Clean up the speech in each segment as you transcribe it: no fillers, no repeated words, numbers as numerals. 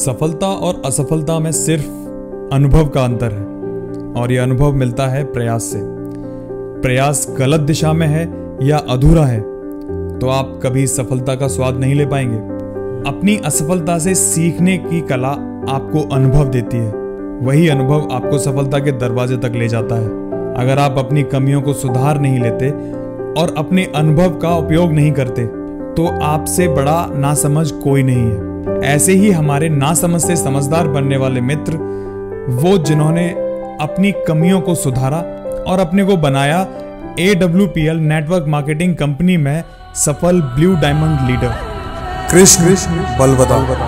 सफलता और असफलता में सिर्फ अनुभव का अंतर है और यह अनुभव मिलता है प्रयास से। प्रयास गलत दिशा में है या अधूरा है तो आप कभी सफलता का स्वाद नहीं ले पाएंगे। अपनी असफलता से सीखने की कला आपको अनुभव देती है, वही अनुभव आपको सफलता के दरवाजे तक ले जाता है। अगर आप अपनी कमियों को सुधार नहीं लेते और अपने अनुभव का उपयोग नहीं करते तो आपसे बड़ा नासमझ कोई नहीं है। ऐसे ही हमारे नासमझ से समझदार बनने वाले मित्र वो जिन्होंने अपनी कमियों को सुधारा और अपने को बनाया AWPL नेटवर्क मार्केटिंग कंपनी में सफल blue diamond leader Krishna Balvada.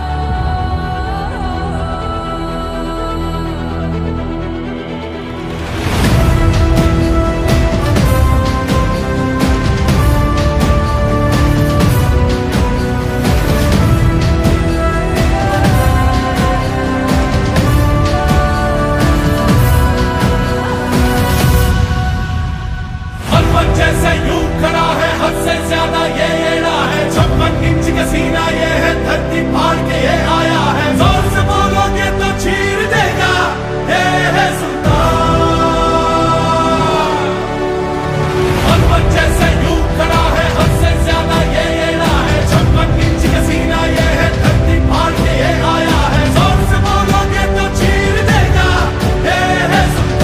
जैसे यूं खड़ा है हद से ज्यादा ये एड़ा है, 56 इंच का सीना ये है, धरती फाड़ के ये आया है। जोर से बोलोगे तो चीर देगा ये है सुल्तान। हनुमान जैसे यूं खड़ा है हद से ज्यादा ये एड़ा है, 56 इंच का सीना ये है, धरती फाड़ के ये आया है। जोर से बोलोगे तो चीर देगा ये है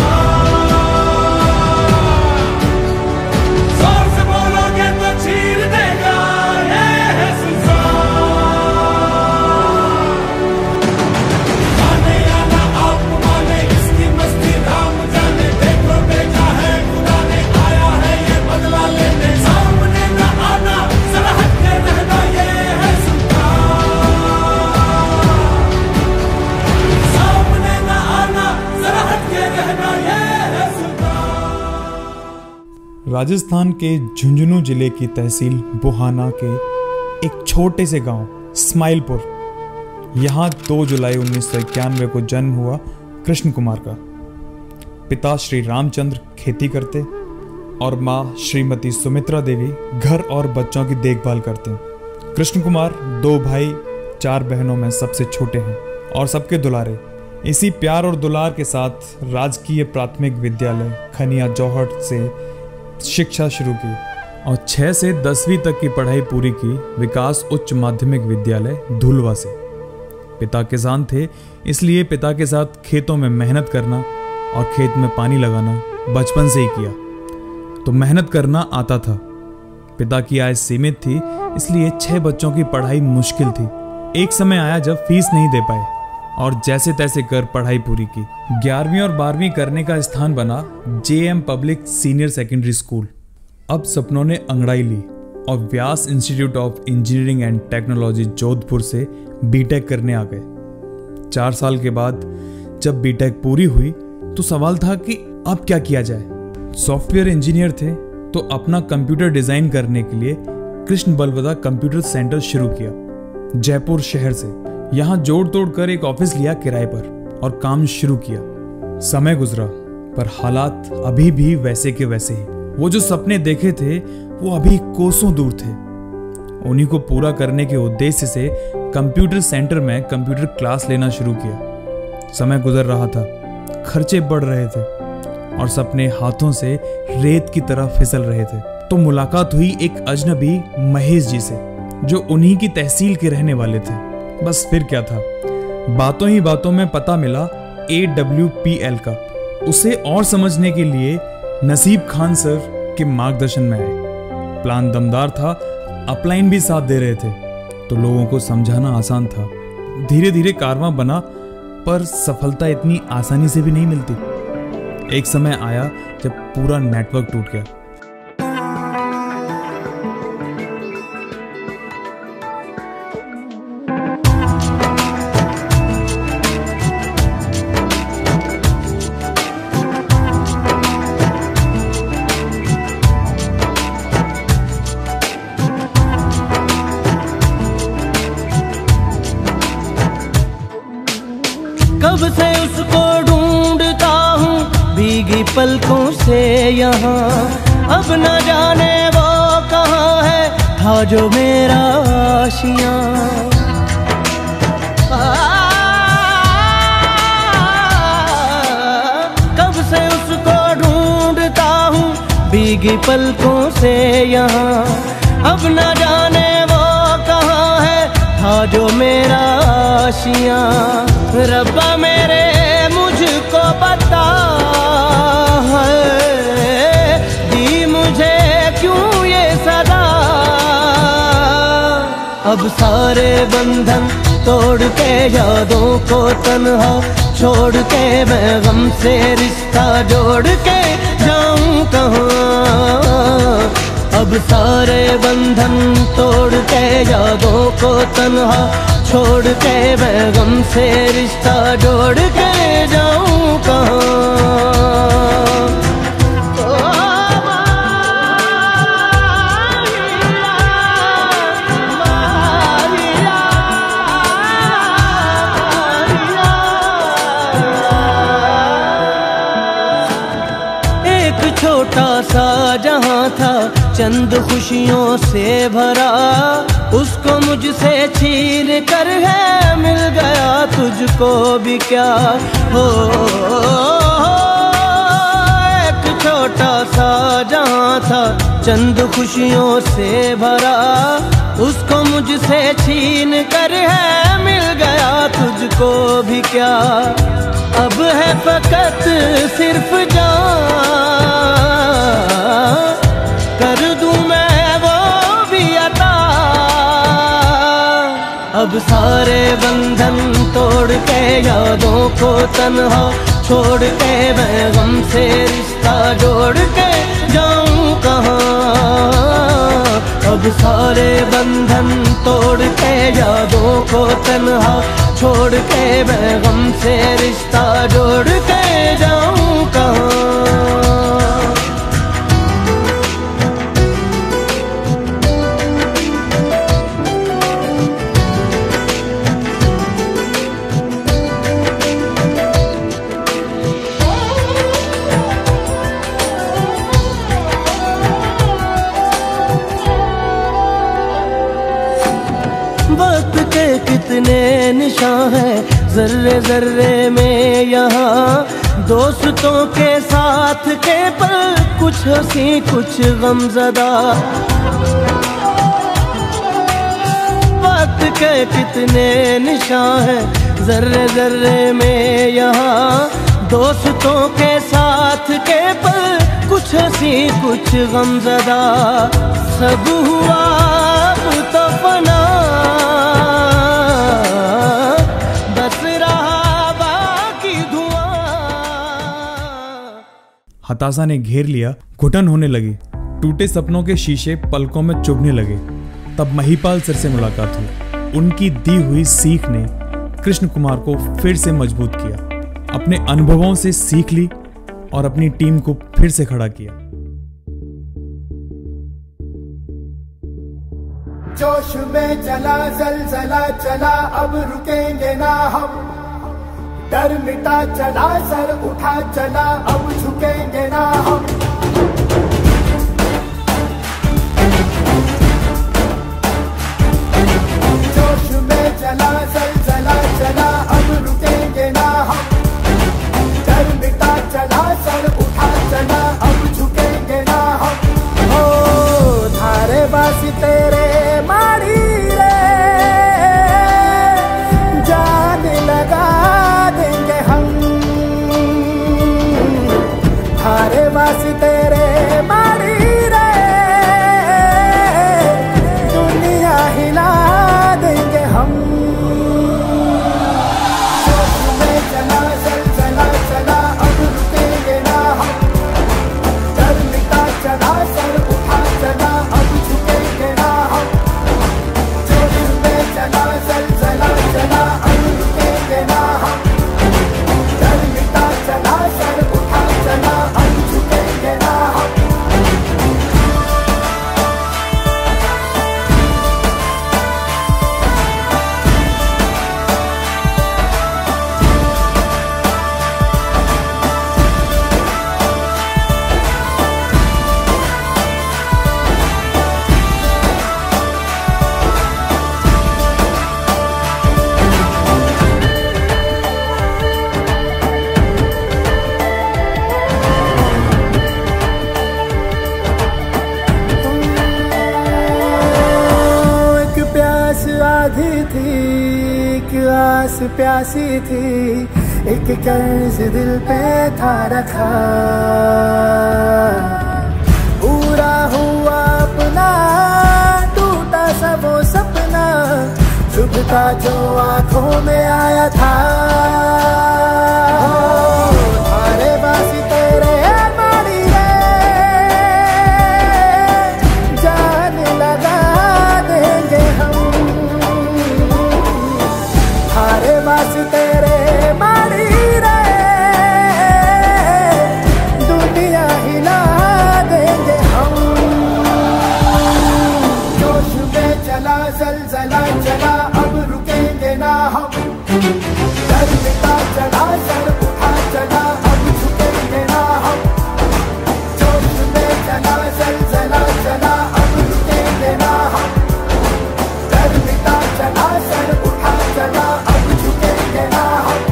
राजस्थान के झुंझुनू जिले की तहसील बुहाना के एक छोटे से गांव स्माइलपुर, यहाँ 2 जुलाई 1991 को जन्म हुआ कृष्ण कुमार का। पिता श्री रामचंद्र खेती करते और माँ श्रीमती सुमित्रा देवी घर और बच्चों की देखभाल करते हैं। कृष्ण कुमार 2 भाई 4 बहनों में सबसे छोटे हैं और सबके दुलारे। इसी प्यार और दुलार के साथ राजकीय प्राथमिक विद्यालय खनिया जोहट से शिक्षा शुरू की और 6 से 10वीं तक की पढ़ाई पूरी की विकास उच्च माध्यमिक विद्यालय धुलवा से। पिता किसान थे, इसलिए पिता के साथ खेतों में मेहनत करना और खेत में पानी लगाना बचपन से ही किया, तो मेहनत करना आता था। पिता की आय सीमित थी, इसलिए 6 बच्चों की पढ़ाई मुश्किल थी। एक समय आया जब फीस नहीं दे पाए और जैसे तैसे कर पढ़ाई पूरी की। 11वीं और 12वीं करने का स्थान बना JM public senior secondary school. अब सपनों ने अंगड़ाई ली और Vyas institute of engineering and technology Jodhpur से बीटेक करने आ गए। 4 साल के बाद जब बीटेक पूरी हुई तो सवाल था कि अब क्या किया जाए। सॉफ्टवेयर इंजीनियर थे तो अपना कंप्यूटर डिजाइन करने के लिए कृष्ण बलवदा कंप्यूटर सेंटर शुरू किया जयपुर शहर से। यहाँ जोड़ तोड़ कर एक ऑफिस लिया किराए पर और काम शुरू किया। समय गुजरा पर हालात अभी भी वैसे के वैसे ही। वो जो सपने देखे थे वो अभी कोसों दूर थे। उन्हीं को पूरा करने के उद्देश्य से कंप्यूटर सेंटर में कंप्यूटर क्लास लेना शुरू किया। समय गुजर रहा था, खर्चे बढ़ रहे थे और सपने हाथों से रेत की तरह फिसल रहे थे। तो मुलाकात हुई एक अजनबी महेश जी से जो उन्हीं की तहसील के रहने वाले थे। बस फिर क्या था, बातों ही बातों में पता मिला AWPL का। उसे और समझने के लिए नसीब खान सर के मार्गदर्शन में आए। प्लान दमदार था, अपलाइन भी साथ दे रहे थे, तो लोगों को समझाना आसान था। धीरे धीरे कारवां बना, पर सफलता इतनी आसानी से भी नहीं मिलती। एक समय आया जब पूरा नेटवर्क टूट गया। कब से उसको ढूंढता हूँ भीगी पलकों से यहाँ, अब न जाने वो कहाँ है था जो मेरा आशियाँ। भीगी पलकों से यहाँ। अब न जाने वो कहाँ है था जो मेरा आशियाँ। रब्बा मेरे मुझको बता है दी मुझे क्यों ये सदा। अब सारे बंधन तोड़ के यादों को तन्हा छोड़ के मैं गम से रिश्ता जोड़ के जाऊं कहाँ। अब सारे बंधन तोड़ के यादों को तन्हा छोड़ के मैं गम से रिश्ता जोड़ के जाऊं कहाँ। छोटा सा जहां था चंद खुशियों से भरा, उसको मुझसे छीन कर है मिल गया तुझको भी क्या हो। एक छोटा सा जहां था चंद खुशियों से भरा, उसको मुझसे छीन कर है मिल गया तुझको भी क्या। अब है फकत सिर्फ जान कर दूं मैं वो भी अता। अब सारे बंधन तोड़ के यादों को तन्हा छोड़ के मैं गम से रिश्ता जोड़ के जाऊं कहाँ। अब सारे बंधन तोड़ के यादों को तन्हा छोड़ के मैं गम से रिश्ता जोड़ के जाऊं कहाँ। वक्त के कितने निशान हैं जर्रे जर्रे में यहाँ। दोस्तों के साथ के पल कुछ हंसी कुछ गमज़दा। वक्त के कितने निशान हैं जर्रे जर्रे में यहाँ। दोस्तों के साथ के पल कुछ हंसी कुछ गमज़दा। सब हुआ अब तो फना हताशा ने घेर लिया, घुटन होने लगी, टूटे सपनों के शीशे पलकों में चुभने लगे। तब महिपाल सर से मुलाकात हुई। उनकी दी हुई सीख ने कृष्ण कुमार को फिर से मजबूत किया, अपने अनुभवों से सीख ली और अपनी टीम को फिर से खड़ा किया। जोश में चला जलजला चला अब रुकेंगे ना हम। डर मिटा चला सर उठा चला अब झुकेंगे ना हम। जोश में चला जलजला चला अब रुकेंगे ना हम। डर मिटा चला सर उठा चला अब झुकेंगे ना हम। ओ धारे बासी तेरे मारी रे जान लगा देंगे हम। थारे वासी तेरे मारी रे दुनिया हिला देंगे हम। प्यास प्यासी थी, एक कर्ज दिल पे था रखा, पूरा हुआ अपना टूटा सा वो सपना, चुभता जो आंखों में आया था। थारे बासी तेरे मारी रे, जान लगा देंगे हम, थारे बासी तेरे मारी रे, दुनिया हिला देंगे हम। जोश में चला जलजला चला, अब रुकेंगे ना हम, दर्द का चढ़ा सर उठा चला, अब झुकेंगे ना हम। जोश में चला जलजला चला, अब रुकेंगे ना हम, दर्द का चढ़ा सर उठा चला, अब झुकेंगे ना हम।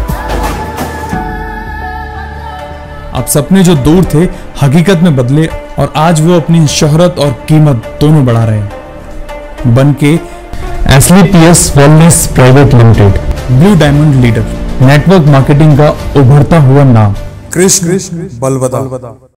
अब सपने जो दूर थे हकीकत में बदले और आज वो अपनी शोहरत और कीमत दोनों बढ़ा रहे हैं, बन के एसलीपीएस wellness private limited, blue diamond leader, network marketing का उभरता हुआ नाम कृष्ण बलवदा।